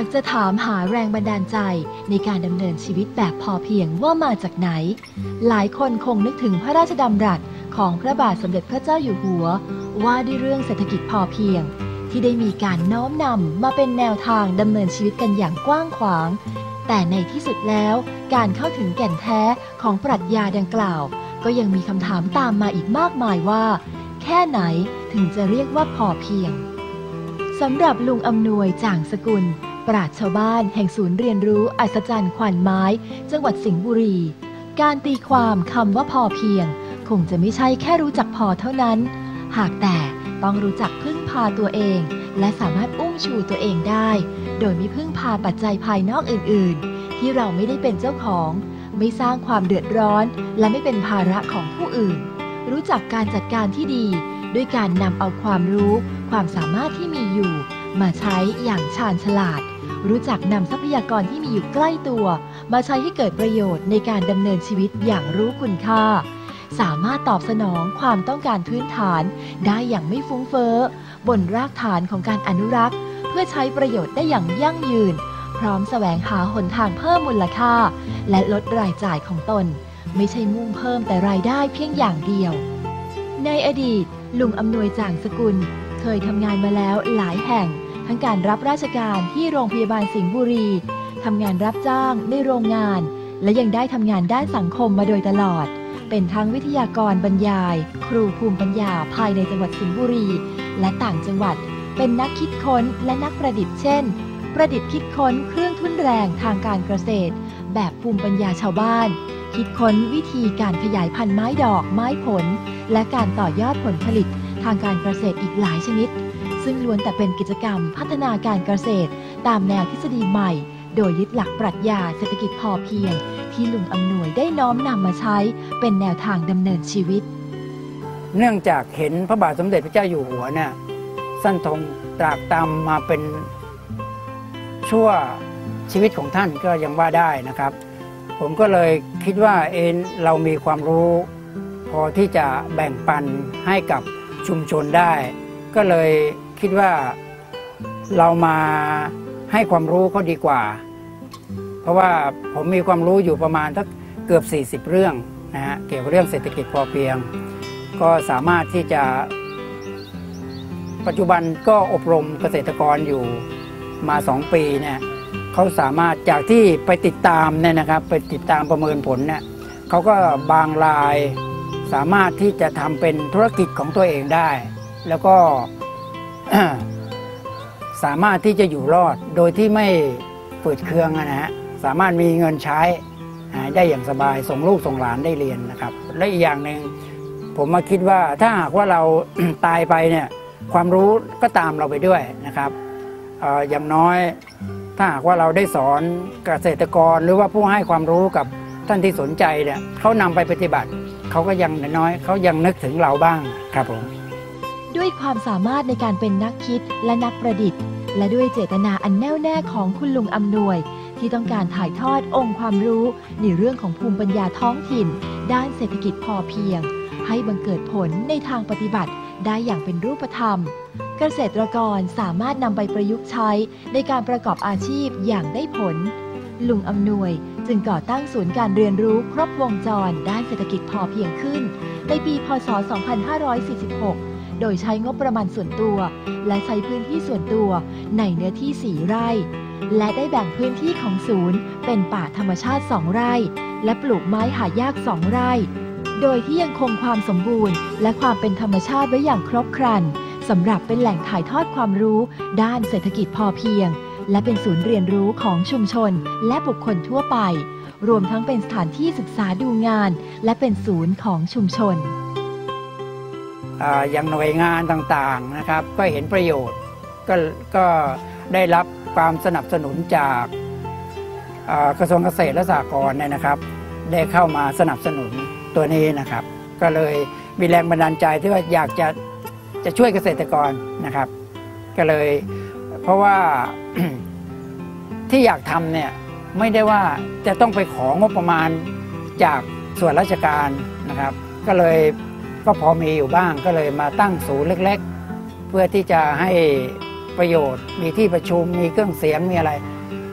จะถามหาแรงบันดาลใจในการดำเนินชีวิตแบบพอเพียงว่ามาจากไหนหลายคนคงนึกถึงพระราชดำรัสของพระบาทสมเด็จพระเจ้าอยู่หัวว่าด้วยเรื่องเศรษฐกิจพอเพียงที่ได้มีการน้อมนำมาเป็นแนวทางดำเนินชีวิตกันอย่างกว้างขวางแต่ในที่สุดแล้วการเข้าถึงแก่นแท้ของปรัชญาดังกล่าวก็ยังมีคำถามตามมาอีกมากมายว่าแค่ไหนถึงจะเรียกว่าพอเพียงสำหรับลุงอำนวยจ่างสกุลปราชญ์ชาวบ้านแห่งศูนย์เรียนรู้อัศจรรย์ขวัญไม้จังหวัดสิงห์บุรีการตีความคำว่าพอเพียงคงจะไม่ใช่แค่รู้จักพอเท่านั้นหากแต่ต้องรู้จักพึ่งพาตัวเองและสามารถอุ้มชูตัวเองได้โดยไม่พึ่งพาปัจจัยภายนอกอื่นๆที่เราไม่ได้เป็นเจ้าของไม่สร้างความเดือดร้อนและไม่เป็นภาระของผู้อื่นรู้จักการจัดการที่ดีด้วยการนำเอาความรู้ความสามารถที่มีอยู่มาใช้อย่างชาญฉลาดรู้จักนำทรัพยากรที่มีอยู่ใกล้ตัวมาใช้ให้เกิดประโยชน์ในการดำเนินชีวิตอย่างรู้คุณค่าสามารถตอบสนองความต้องการพื้นฐานได้อย่างไม่ฟุ้งเฟ้อบนรากฐานของการอนุรักษ์เพื่อใช้ประโยชน์ได้อย่างยั่งยืนพร้อมแสวงหาหนทางเพิ่มมูลค่าและลดรายจ่ายของตนไม่ใช่มุ่งเพิ่มแต่รายได้เพียงอย่างเดียวในอดีตลุงอำนวยจ่างสกุลเคยทำงานมาแล้วหลายแห่งทั้งการรับราชการที่โรงพยาบาลสิงห์บุรีทำงานรับจ้างในโรงงานและยังได้ทำงานด้านสังคมมาโดยตลอดเป็นทั้งวิทยากรบรรยายครูภูมิปัญญาภายในจังหวัดสิงห์บุรีและต่างจังหวัดเป็นนักคิดค้นและนักประดิษฐ์เช่นประดิษฐ์คิดค้นเครื่องทุ่นแรงทางการเกษตรแบบภูมิปัญญาชาวบ้านคิดค้นวิธีการขยายพันธุ์ไม้ดอกไม้ผลและการต่อยอดผลผลิตทางการเกษตรอีกหลายชนิดซึ่งล้วนแต่เป็นกิจกรรมพัฒนาการเกษตรตามแนวทฤษฎีใหม่โดยยึดหลักปรัชญาเศรษฐกิจพอเพียงที่ลุงอำนวยได้น้อมนำมาใช้เป็นแนวทางดำเนินชีวิตเนื่องจากเห็นพระบาทสมเด็จพระเจ้าอยู่หัวเนี่ยสั้นทงตรากตามมาเป็นชั่วชีวิตของท่านก็ยังว่าได้นะครับผมก็เลยคิดว่าเรามีความรู้พอที่จะแบ่งปันให้กับชุมชนได้ก็เลยคิดว่าเรามาให้ความรู้เขาดีกว่าเพราะว่าผมมีความรู้อยู่ประมาณสักเกือบ40เรื่องนะฮะเกี่ยวกับเรื่องเศรษฐกิจพอเพียงก็สามารถที่จะปัจจุบันก็อบรมเกษตรกรอยู่มา2 ปีเนี่ยเขาสามารถจากที่ไปติดตามเนี่ยนะครับไปติดตามประเมินผลเนี่ยเขาก็บางรายสามารถที่จะทำเป็นธุรกิจของตัวเองได้แล้วก็ สามารถที่จะอยู่รอดโดยที่ไม่ฝืดเคืองนะฮะสามารถมีเงินใช้ได้อย่างสบายส่งลูกส่งหลานได้เรียนนะครับและอีกอย่างหนึ่งผมมาคิดว่าถ้าหากว่าเรา ตายไปเนี่ยความรู้ก็ตามเราไปด้วยนะครับอย่างน้อยถ้าหากว่าเราได้สอนเกษตรกรหรือว่าผู้ให้ความรู้กับท่านที่สนใจเนี่ยเขานำไปปฏิบัติเขาก็ยังน้อยเขายังนึกถึงเราบ้างครับผมด้วยความสามารถในการเป็นนักคิดและนักประดิษฐ์และด้วยเจตนาอันแน่วแน่ของคุณลุงอำนวยที่ต้องการถ่ายทอดองค์ความรู้ในเรื่องของภูมิปัญญาท้องถิ่นด้านเศรษฐกิจพอเพียงให้บังเกิดผลในทางปฏิบัติได้อย่างเป็นรูปธรรมเกษตรกรสามารถนำไปประยุกต์ใช้ในการประกอบอาชีพอย่างได้ผลลุงอำนวยจึงก่อตั้งศูนย์การเรียนรู้ครบวงจรด้านเศรษฐกิจพอเพียงขึ้นในปีพ.ศ. 2546โดยใช้งบประมาณส่วนตัวและใช้พื้นที่ส่วนตัวในเนื้อที่4 ไร่และได้แบ่งพื้นที่ของศูนย์เป็นป่าธรรมชาติ2 ไร่และปลูกไม้หายาก2 ไร่โดยที่ยังคงความสมบูรณ์และความเป็นธรรมชาติไว้อย่างครบครันสำหรับเป็นแหล่งถ่ายทอดความรู้ด้านเศรษฐกิจพอเพียงและเป็นศูนย์เรียนรู้ของชุมชนและบุคคลทั่วไปรวมทั้งเป็นสถานที่ศึกษาดูงานและเป็นศูนย์ของชุมชนอย่างหน่วยงานต่างๆนะครับก็เห็นประโยชน์ก็ได้รับความสนับสนุนจากกระทรวงเกษตรและสหกรณ์นะครับได้เข้ามาสนับสนุนตัวนี้นะครับก็เลยมีแรงบันดาลใจที่ว่าอยากจะช่วยเกษตรกรนะครับก็เลยเพราะว่า ที่อยากทำเนี่ยไม่ได้ว่าจะต้องไปของบประมาณจากส่วนราชการนะครับก็พอมีอยู่บ้างก็เลยมาตั้งศูนย์เล็กๆเพื่อที่จะให้ประโยชน์มีที่ประชุมมีเครื่องเสียงมีอะไร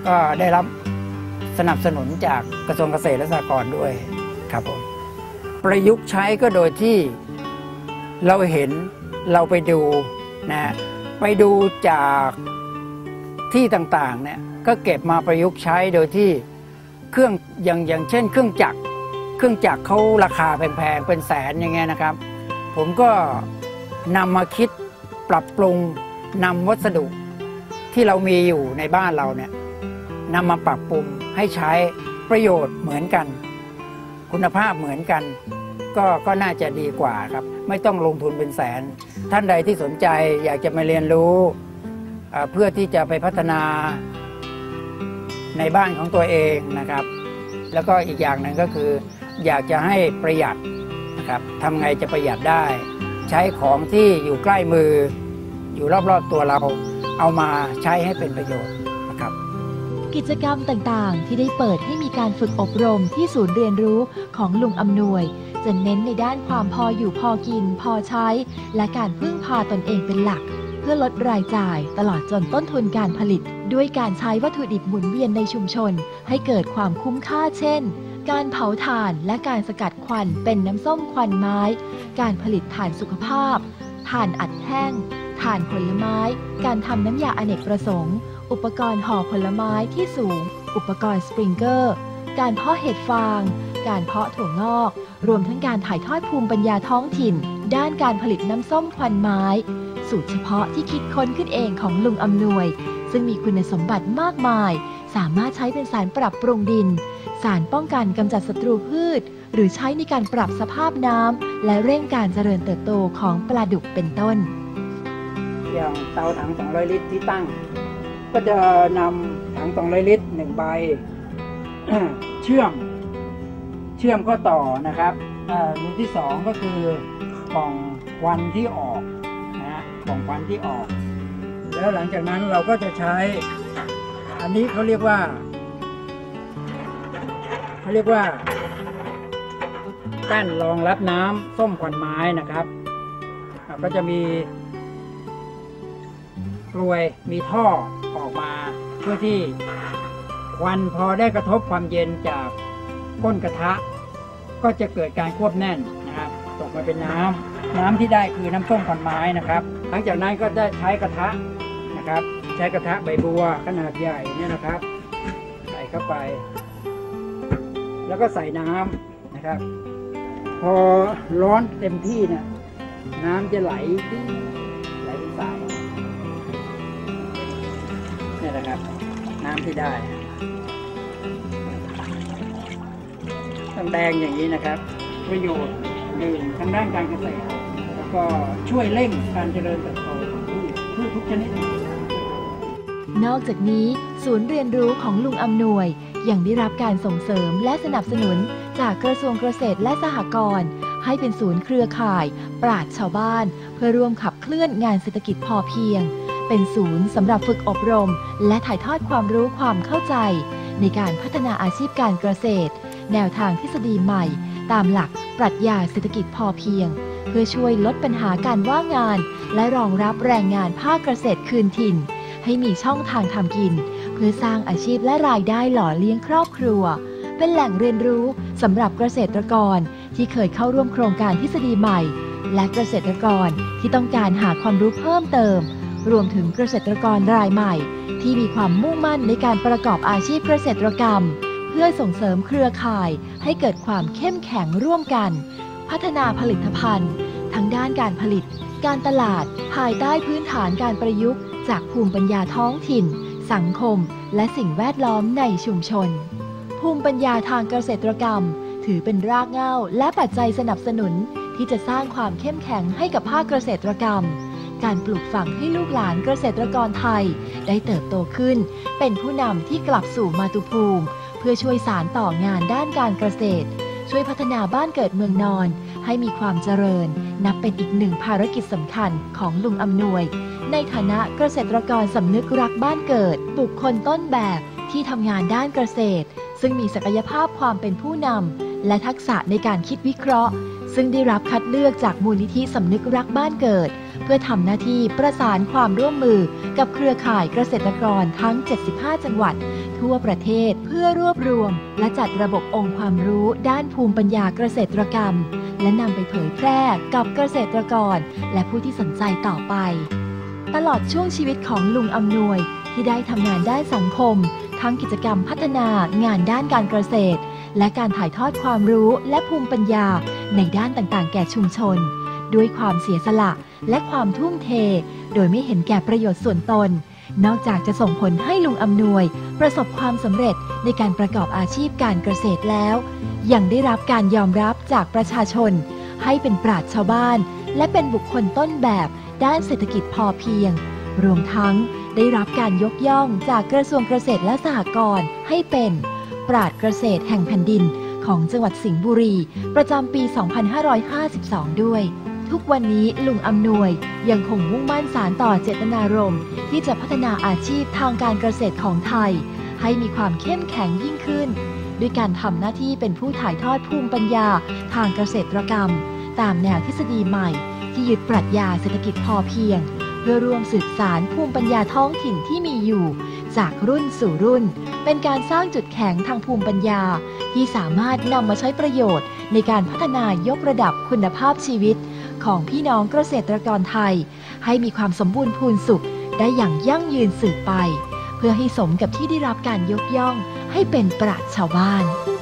ก็ได้รับสนับสนุนจากกระทรวงเกษตรและสหกรณ์ด้วยครับผมประยุกต์ใช้ก็โดยที่เราเห็นเราไปดูนะไปดูจากที่ต่างๆเนี่ยก็เก็บมาประยุกต์ใช้โดยที่เครื่องอย่างเช่นเครื่องจักรเขาราคาแพงๆเป็นแสนอย่างเงี้ยนะครับผมก็นำมาคิดปรับปรุงนำวัสดุที่เรามีอยู่ในบ้านเราเนี่ยนำมาปรับปรุงให้ใช้ประโยชน์เหมือนกันคุณภาพเหมือนกันก็น่าจะดีกว่าครับไม่ต้องลงทุนเป็นแสนท่านใดที่สนใจอยากจะมาเรียนรู้เพื่อที่จะไปพัฒนาในบ้านของตัวเองนะครับแล้วก็อีกอย่างหนึ่งก็คืออยากจะให้ประหยัดนะครับทำไงจะประหยัดได้ใช้ของที่อยู่ใกล้มืออยู่รอบๆตัวเราเอามาใช้ให้เป็นประโยชน์นะครับกิจกรรมต่างๆที่ได้เปิดให้มีการฝึกอบรมที่ศูนย์เรียนรู้ของลุงอำนวยจะเน้นในด้านความพออยู่พอกินพอใช้และการพึ่งพาตนเองเป็นหลักเพื่อลดรายจ่ายตลอดจนต้นทุนการผลิตด้วยการใช้วัตถุดิบหมุนเวียนในชุมชนให้เกิดความคุ้มค่าเช่นการเผาถ่านและการสกัดควันเป็นน้ำส้มควันไม้การผลิตถ่านสุขภาพถ่านอัดแห้งถ่านผลไม้การทำน้ำยาอเนกประสงค์อุปกรณ์ห่อผลไม้ที่สูงอุปกรณ์สปริงเกอร์การเพาะเห็ดฟางการเพาะถั่วงอกรวมทั้งการถ่ายทอดภูมิปัญญาท้องถิ่นด้านการผลิตน้ำส้มควันไม้สูตรเฉพาะที่คิดค้นขึ้นเองของลุงอำนวยซึ่งมีคุณสมบัติมากมายสามารถใช้เป็นสารปรับปรุงดินสารป้องกันกำจัดศัตรูพืชหรือใช้ในการปรับสภาพน้ำและเร่งการเจริญเติบโตของปลาดุกเป็นต้นอย่างเตาถัง200 ลิตรที่ตั้งก็จะนำถัง200 ลิตร1ใบ เชื่อมก็ต่อนะครับรุ่นที่2ก็คือกล่องควันที่ออกนะกล่องควันที่ออกแล้วหลังจากนั้นเราก็จะใช้อันนี้เขาเรียกว่าแป้นรองรับน้ำส้มควันไม้นะครับก็จะมีกลวยมีท่อออกมาเพื่อที่ควันพอได้กระทบความเย็นจากก้นกระทะก็จะเกิดการควบแน่นนะครับตกมาเป็นน้ำที่ได้คือน้ำส้มควันไม้นะครับหลังจากนั้นก็ได้ใช้กระทะนะครับใช้กระทะใบบัวขนาดใหญ่เนี่ยนะครับใส่เข้าไปแล้วก็ใส่น้ำนะครับพอร้อนเต็มที่เนี่ยน้ำจะไหลเป็นสายนี่แหละครับน้ำที่ได้แดงอย่างนี้นะครับประโยชน์หนึ่งทางด้านการเกษตรแล้วก็ช่วยเร่งการเจริญเติบโตของพืชทุกชนิดนอกจากนี้ศูนย์เรียนรู้ของลุงอำนวยยังได้รับการส่งเสริมและสนับสนุนจากกระทรวงเกษตรและสหกรณ์ให้เป็นศูนย์เครือข่ายปราชญ์ชาวบ้านเพื่อร่วมขับเคลื่อนงานเศรษฐกิจพอเพียงเป็นศูนย์สำหรับฝึกอบรมและถ่ายทอดความรู้ความเข้าใจในการพัฒนาอาชีพการเกษตรแนวทางทฤษฎีใหม่ตามหลักปรัชญาเศรษฐกิจพอเพียงเพื่อช่วยลดปัญหาการว่างงานและรองรับแรงงานภาคเกษตรคืนถิ่นให้มีช่องทางทำกินเพื่อสร้างอาชีพและรายได้หล่อเลี้ยงครอบครัวเป็นแหล่งเรียนรู้สำหรับเกษตรกรที่เคยเข้าร่วมโครงการทฤษฎีใหม่และเกษตรกรที่ต้องการหาความรู้เพิ่มเติมรวมถึงเกษตรกรรายใหม่ที่มีความมุ่งมั่นในการประกอบอาชีพเกษตรกรรมเพื่อส่งเสริมเครือข่ายให้เกิดความเข้มแข็งร่วมกันพัฒนาผลิตภัณฑ์ทั้งด้านการผลิตการตลาดภายใต้พื้นฐานการประยุกต์จากภูมิปัญญาท้องถิ่นสังคมและสิ่งแวดล้อมในชุมชนภูมิปัญญาทางเกษตรกรรมถือเป็นรากเหง้าและปัจจัยสนับสนุนที่จะสร้างความเข้มแข็งให้กับภาคเกษตรกรรมการปลูกฝังให้ลูกหลานเกษตรกรไทยได้เติบโตขึ้นเป็นผู้นำที่กลับสู่มาตุภูมิเพื่อช่วยสานต่องานด้านการเกษตรช่วยพัฒนาบ้านเกิดเมืองนอนให้มีความเจริญนับเป็นอีกหนึ่งภารกิจสำคัญของลุงอำนวยในฐานะเกษตรกรสำนึกรักบ้านเกิดบุคคลต้นแบบที่ทำงานด้านเกษตรซึ่งมีศักยภาพความเป็นผู้นำและทักษะในการคิดวิเคราะห์ซึ่งได้รับคัดเลือกจากมูลนิธิสำนึกรักบ้านเกิดเพื่อทำหน้าที่ประสานความร่วมมือกับเครือข่ายเกษตรกรทั้ง75จังหวัดทั่วทั่วประเทศเพื่อรวบรวมและจัดระบบองค์ความรู้ด้านภูมิปัญญาเกษตรกรรมและนำไปเผยแพร่กับเกษตรกรและผู้ที่สนใจต่อไปตลอดช่วงชีวิตของลุงอำนวยที่ได้ทำงานด้านสังคมทั้งกิจกรรมพัฒนางานด้านการเกษตรและการถ่ายทอดความรู้และภูมิปัญญาในด้านต่างๆแก่ชุมชนด้วยความเสียสละและความทุ่มเทโดยไม่เห็นแก่ประโยชน์ส่วนตนนอกจากจะส่งผลให้ลุงอำนวยประสบความสำเร็จในการประกอบอาชีพการเกษตรแล้วยังได้รับการยอมรับจากประชาชนให้เป็นปราชญ์ชาวบ้านและเป็นบุคคลต้นแบบด้านเศรษฐกิจพอเพียงรวมทั้งได้รับการยกย่องจากกระทรวงเกษตรและสหกรณ์ให้เป็นปราชญ์เกษตรแห่งแผ่นดินของจังหวัดสิงห์บุรีประจำปี 2552 ด้วยทุกวันนี้ลุงอำนวยยังคงมุ่งมั่นสานต่อเจตนารมณ์ที่จะพัฒนาอาชีพทางการเกษตรของไทยให้มีความเข้มแข็งยิ่งขึ้นด้วยการทำหน้าที่เป็นผู้ถ่ายทอดภูมิปัญญาทางเกษตรกรรมตามแนวทฤษฎีใหม่ที่ยึดปรัชญาเศรษฐกิจพอเพียงเพื่อร่วมสืบสานภูมิปัญญาท้องถิ่นที่มีอยู่จากรุ่นสู่รุ่นเป็นการสร้างจุดแข็งทางภูมิปัญญาที่สามารถนำมาใช้ประโยชน์ในการพัฒนายกระดับคุณภาพชีวิตของพี่น้องเกษตรกรไทยให้มีความสมบูรณ์พูนสุขได้อย่างยั่งยืนสืบไปเพื่อให้สมกับที่ได้รับการยกย่องให้เป็นปราชญ์ชาวบ้าน